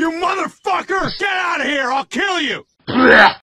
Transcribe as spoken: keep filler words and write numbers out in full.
You motherfucker! Get out of here! I'll kill you!